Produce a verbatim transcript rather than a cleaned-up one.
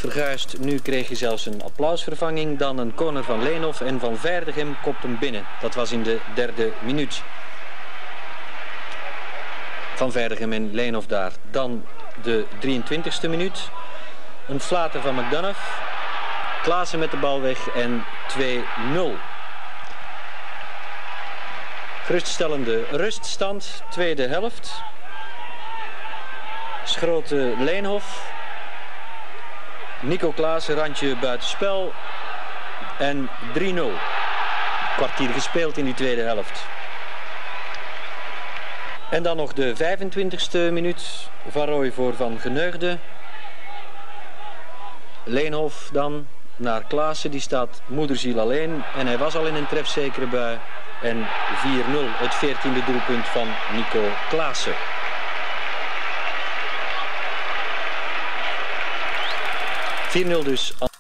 Verguist, nu kreeg hij zelfs een applausvervanging. Dan een corner van Leenhoff en Van Veerdegem kopt hem binnen. Dat was in de derde minuut. Van Veerdegem en Leenhoff daar. Dan de drieëntwintigste minuut. Een flater van McDonough. Klaassen met de bal weg en twee nul. Geruststellende ruststand, tweede helft. Schrote Leenhoff. Nico Klaassen, randje buitenspel. En drie nul. Kwartier gespeeld in die tweede helft. En dan nog de vijfentwintigste minuut. Van Rooij voor Van Geneugde. Leenhoff dan naar Klaassen, die staat moederziel alleen. En hij was al in een trefzekere bui. En vier nul, het veertiende doelpunt van Nico Klaassen. vier nul dus.